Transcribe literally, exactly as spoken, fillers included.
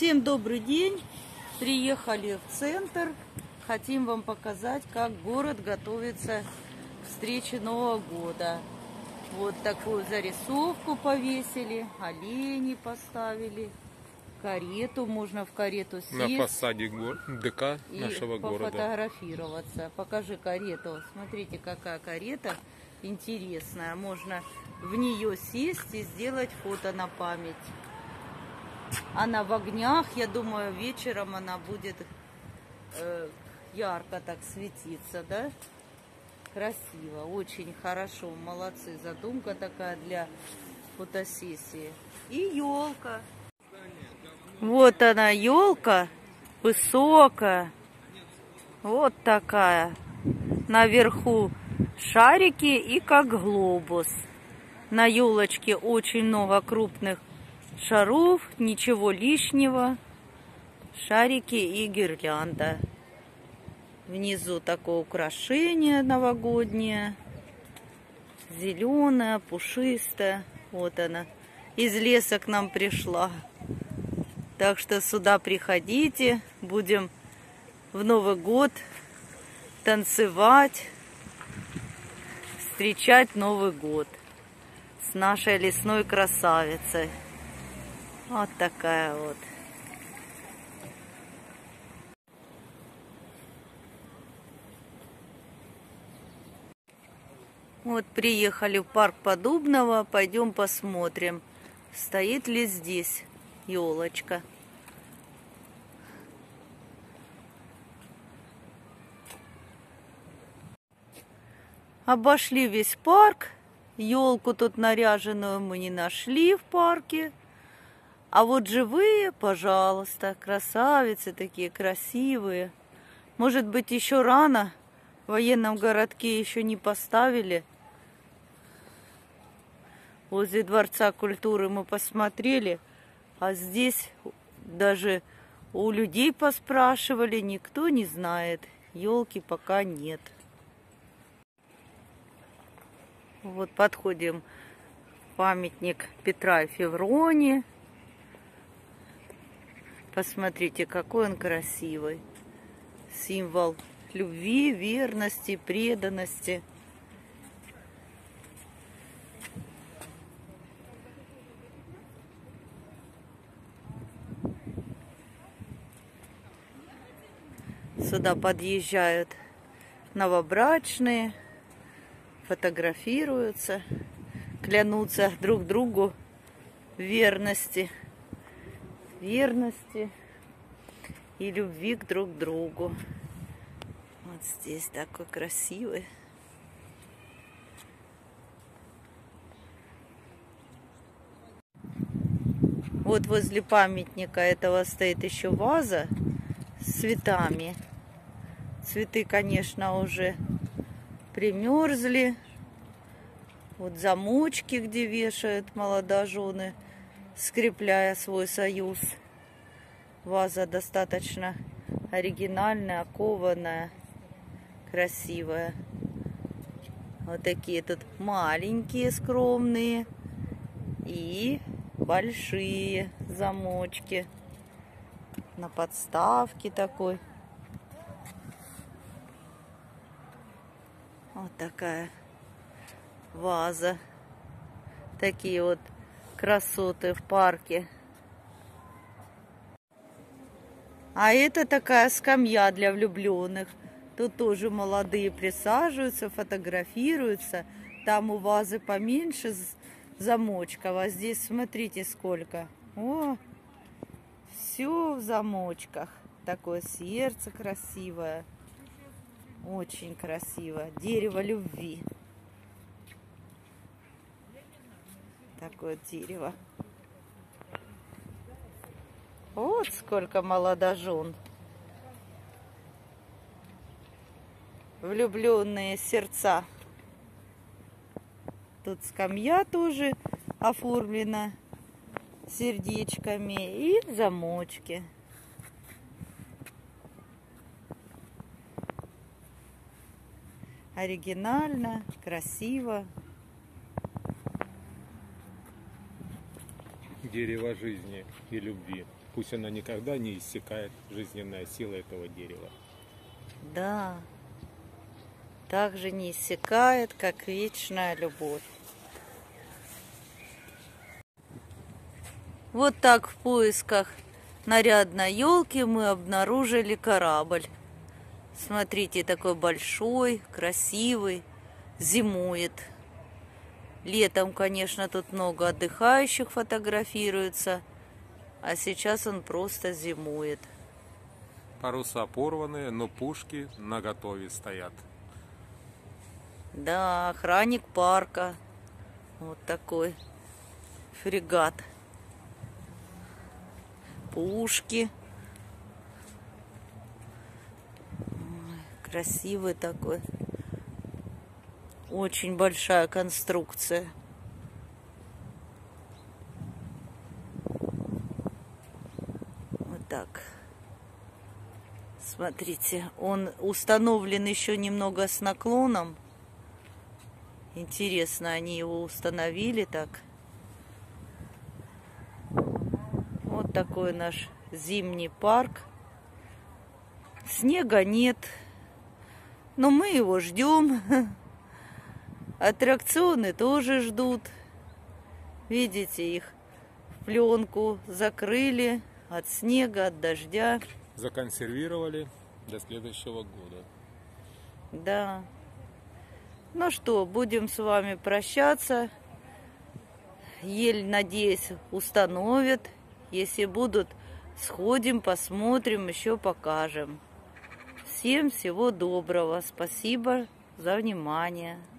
Всем добрый день! Приехали в центр. Хотим вам показать, как город готовится к встрече Нового года. Вот такую зарисовку повесили, оленей поставили, карету, можно в карету сесть. На фасаде ДК и нашего города. Пофотографироваться. Покажи карету. Смотрите, какая карета интересная. Можно в нее сесть и сделать фото на память. Она в огнях, я думаю, вечером она будет э, ярко так светиться, да? Красиво, очень хорошо, молодцы. Задумка такая для фотосессии. И елка. Вот она, елка, высокая. Вот такая. Наверху шарики и как глобус. На елочке очень много крупных шаров, ничего лишнего, шарики и гирлянда. Внизу такое украшение новогоднее, зеленое, пушистое. Вот она, из леса к нам пришла. Так что сюда приходите, будем в Новый год танцевать, встречать Новый год с нашей лесной красавицей. Вот такая вот. Вот приехали в парк Подубного. Пойдем посмотрим, стоит ли здесь елочка. Обошли весь парк. Елку тут наряженную мы не нашли в парке. А вот живые, пожалуйста, красавицы такие красивые. Может быть, еще рано, в военном городке еще не поставили. Возле Дворца культуры мы посмотрели, а здесь даже у людей поспрашивали, никто не знает. Елки пока нет. Вот подходим к памятник Петра и Февронии. Посмотрите, какой он красивый. Символ любви, верности, преданности. Сюда подъезжают новобрачные, фотографируются, клянутся друг другу в верности. верности и любви к друг другу. Вот здесь такой красивый. Вот возле памятника этого стоит еще ваза с цветами. Цветы, конечно, уже примерзли. Вот замочки, где вешают молодожены, скрепляя свой союз. Ваза достаточно оригинальная, окованная, красивая. Вот такие тут маленькие, скромные и большие замочки. На подставке такой. Вот такая ваза. Такие вот красоты в парке. А это такая скамья для влюбленных. Тут тоже молодые присаживаются, фотографируются. Там у вазы поменьше замочков. А здесь смотрите сколько. О, все в замочках. Такое сердце красивое. Очень красиво. Дерево любви. Такое дерево. Вот сколько молодожен. Влюбленные сердца. Тут скамья тоже оформлена сердечками и замочки. Оригинально, красиво. дерево жизни и любви. Пусть она никогда не иссякает, жизненная сила этого дерева. Да, так же не иссякает, как вечная любовь. Вот так в поисках нарядной елки мы обнаружили корабль. Смотрите, такой большой, красивый, зимует. Летом, конечно, тут много отдыхающих фотографируется, а сейчас он просто зимует. Паруса порванные, но пушки наготове стоят. Да, охранник парка. Вот такой фрегат. Пушки. Ой, красивый такой. Очень большая конструкция. Вот так. Смотрите, он установлен еще немного с наклоном. Интересно, они его установили так. Вот такой наш зимний парк. Снега нет, но мы его ждем. Аттракционы тоже ждут. Видите, их в пленку закрыли от снега, от дождя. Законсервировали до следующего года. Да. Ну что, будем с вами прощаться. Ель, надеюсь, установят. Если будут, сходим, посмотрим, еще покажем. Всем всего доброго. Спасибо за внимание.